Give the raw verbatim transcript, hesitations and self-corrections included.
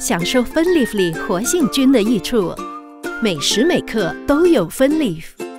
享受分 Leaf 里活性菌的益处，每时每刻都有分 Leaf。